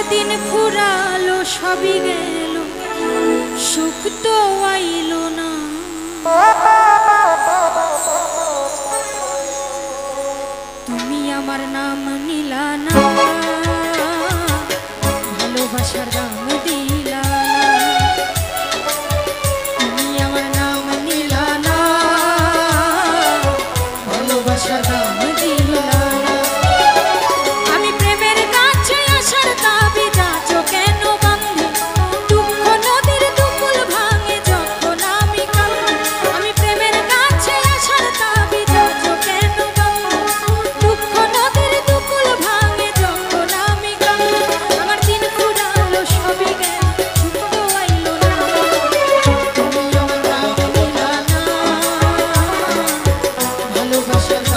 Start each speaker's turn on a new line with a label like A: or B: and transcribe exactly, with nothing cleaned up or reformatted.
A: দিন ফুরালো সবই গেল, সুখ তো আইলো না। তুমি আমার নাম নিলা না, ভালোবাসার দাম দিলা না। তুমি আমার নাম নিলা না, ভালোবাসার দাম দিলা না। আমি প্রেমের কাছে আসার দাবি যাচ্ছো কেন বান্ধে, দুঃখ নদীর দুকুল ভাঙে যখন আমি কাঁদি। আমি প্রেমের কাছে আসার দাবি যাচ্ছো কেন বান্ধে, দুঃখ নদীর দুকুল ভাঙে যখন আমি কাঁদি। আমার দিন ফুরালো সবই গেল, সুখ তো আইলো না। তুমি আমার নাম নিলা না, ভালোবাসার